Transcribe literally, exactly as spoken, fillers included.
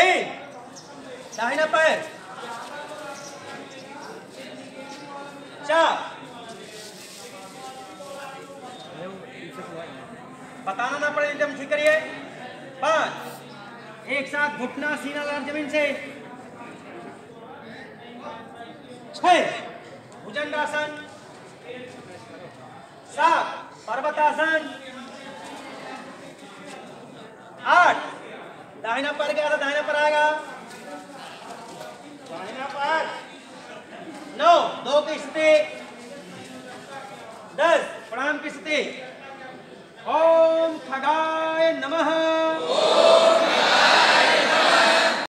तीन, दाहिना पैर, चार, बताना ना पड़े एकदम ठीक करिए, पांच, एक साथ घुटना सीना लगा जमीन से, छह, भुजंगासन, सात, पर्वतासन, आठ, दाहिना पैर गया था दाहिना पैर आएगा, दाहिना पैर, नौ, दो की स्थिति, दस, प्रणाम की स्थिति। ओम खगाय नमः।